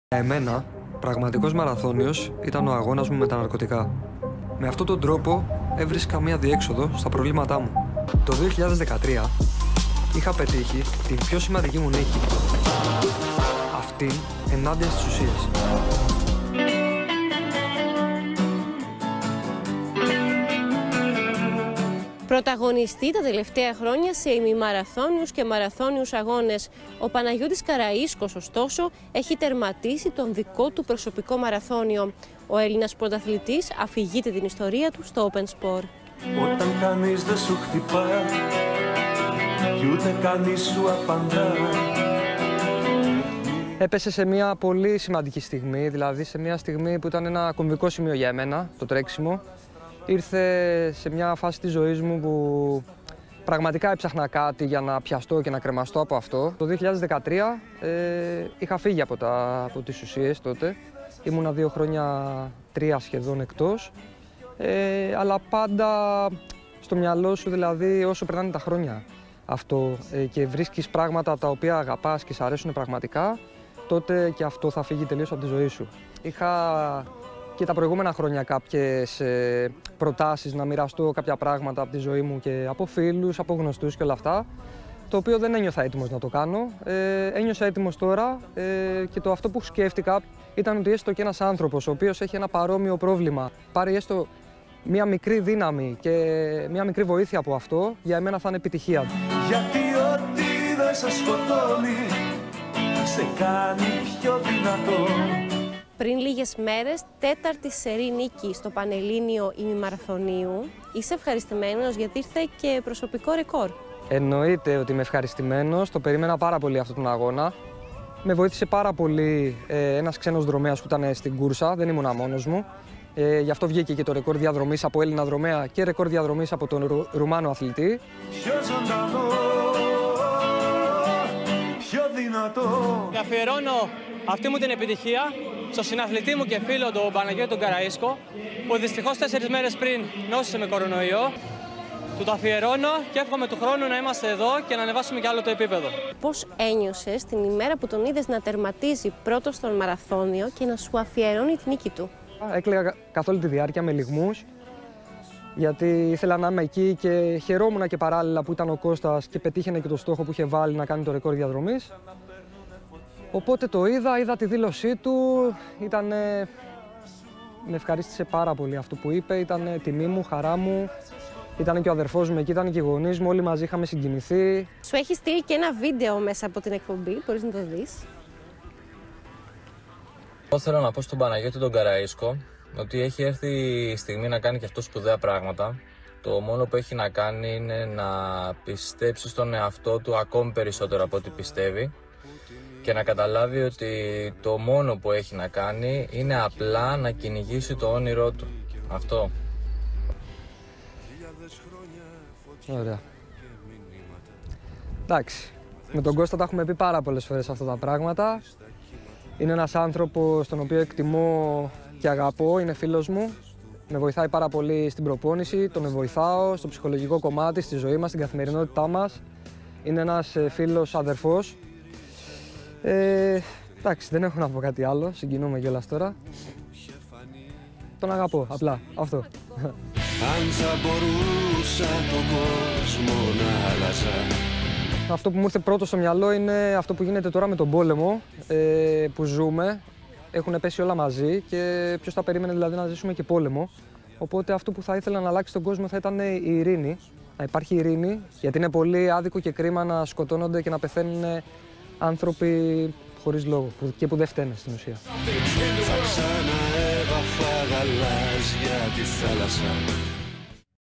Για εμένα, πραγματικός μαραθώνιος ήταν ο αγώνας μου με τα ναρκωτικά. Με αυτόν τον τρόπο έβρισκα μία διέξοδο στα προβλήματά μου. Το 2013 είχα πετύχει την πιο σημαντική μου νίκη. Αυτήν ενάντια στις ουσίες. Πρωταγωνιστεί τα τελευταία χρόνια σε ημιμαραθώνιους και μαραθώνιους αγώνες. Ο Παναγιώτης Καραΐσκος, ωστόσο, έχει τερματίσει τον δικό του προσωπικό μαραθώνιο. Ο Έλληνας πρωταθλητής αφηγείται την ιστορία του στο Open Sport. Όταν κανείς δεν σου χτυπά κι ούτε κανείς σου απαντά. Έπεσε σε μια πολύ σημαντική στιγμή, δηλαδή σε μια στιγμή που ήταν ένα κομβικό σημείο για εμένα, το τρέξιμο. Ήρθε σε μια φάση της ζωής μου που πραγματικά έψαχνα κάτι για να πιαστώ και να κρεμαστώ από αυτό. Το 2013 είχα φύγει από τις ουσίες τότε. Ήμουνα 2 χρόνια, 3 σχεδόν εκτός. Αλλά πάντα στο μυαλό σου, δηλαδή όσο περνάνε τα χρόνια αυτό και βρίσκεις πράγματα τα οποία αγαπάς και σ' αρέσουν πραγματικά, τότε και αυτό θα φύγει τελείως από τη ζωή σου. Είχα και τα προηγούμενα χρόνια κάποιες προτάσεις να μοιραστώ κάποια πράγματα από τη ζωή μου και από φίλους, από γνωστούς και όλα αυτά, το οποίο δεν ένιωθα έτοιμος να το κάνω. Ένιωσα έτοιμος τώρα και αυτό που σκέφτηκα ήταν ότι έστω και ένας άνθρωπος ο οποίος έχει ένα παρόμοιο πρόβλημα, πάρει έστω μια μικρή δύναμη και μια μικρή βοήθεια από αυτό, για εμένα θα είναι επιτυχία. Γιατί ό,τι δεν σε σκοτώνει σε κάνει πιο δυνατό. Πριν λίγες μέρες, 4η σερί νίκη στο Πανελλήνιο ημιμαραθωνίου. Είσαι ευχαριστημένος γιατί ήρθε και προσωπικό ρεκόρ. Εννοείται ότι είμαι ευχαριστημένος. Το περίμενα πάρα πολύ αυτόν τον αγώνα. Με βοήθησε πάρα πολύ ένας ξένος δρομέας που ήταν στην κούρσα, δεν ήμουνα μόνος μου. Γι' αυτό βγήκε και το ρεκόρ διαδρομής από Έλληνα δρομέα και ρεκόρ διαδρομής από τον Ρουμάνο αθλητή. Πιο ζωντανό, πιο δυνατό. Αφιερώνω αυτή μου την επιτυχία στο συναθλητή μου και φίλο τον Παναγιώτη τον Καραΐσκο, που δυστυχώς 4 μέρες πριν νόσησε με κορονοϊό. Του το αφιερώνω και εύχομαι του χρόνου να είμαστε εδώ και να ανεβάσουμε κι άλλο το επίπεδο. Πώς ένιωσες την ημέρα που τον είδες να τερματίζει πρώτος στον μαραθώνιο και να σου αφιερώνει τη νίκη του? Έκλαιγα καθ' όλη τη διάρκεια με λυγμούς, γιατί ήθελα να είμαι εκεί και χαιρόμουν και παράλληλα που ήταν ο Κώστας και πετύχαινε και το στόχο που είχε βάλει να κάνει το ρεκόρ διαδρομής. Οπότε το είδα τη δήλωσή του, με ευχαρίστησε πάρα πολύ αυτό που είπε, ήταν τιμή μου, χαρά μου. Ήταν και ο αδερφός μου εκεί, ήταν και οι γονείς μου, όλοι μαζί είχαμε συγκινηθεί. Σου έχει στείλει και ένα βίντεο μέσα από την εκπομπή, μπορείς να το δεις. Εγώ θέλω να πω στον Παναγιώτη τον Καραΐσκο ότι έχει έρθει η στιγμή να κάνει και αυτό σπουδαία πράγματα. Το μόνο που έχει να κάνει είναι να πιστέψει στον εαυτό του ακόμη περισσότερο από ό,τι πιστεύει και να καταλάβει ότι το μόνο που έχει να κάνει είναι απλά να κυνηγήσει το όνειρό του. Αυτό. Ωραία. Εντάξει, με τον Κώστα τα έχουμε πει πάρα πολλές φορές αυτά τα πράγματα. Είναι ένας άνθρωπος τον οποίο εκτιμώ και αγαπώ, είναι φίλος μου. Με βοηθάει πάρα πολύ στην προπόνηση, τον βοηθάω στο ψυχολογικό κομμάτι, στη ζωή μας, στην καθημερινότητά μας. Είναι ένας φίλος αδερφός. Εντάξει, δεν έχω να πω κάτι άλλο, συγκινούμε κιόλας τώρα. Τον αγαπώ, απλά, αυτό. Αν θα μπορούσα τον κόσμο να άλλαζα. Αυτό που μου ήρθε πρώτο στο μυαλό είναι αυτό που γίνεται τώρα με τον πόλεμο που ζούμε. Έχουν πέσει όλα μαζί και ποιος θα περίμενε δηλαδή να ζήσουμε και πόλεμο. Οπότε αυτό που θα ήθελα να αλλάξει τον κόσμο θα ήταν η ειρήνη. Να υπάρχει ειρήνη, γιατί είναι πολύ άδικο και κρίμα να σκοτώνονται και να πεθαίνουν άνθρωποι χωρίς λόγο και που δεν φταίνε στην ουσία. Θα ξαναέβαφα γαλάζια τη θάλασσα.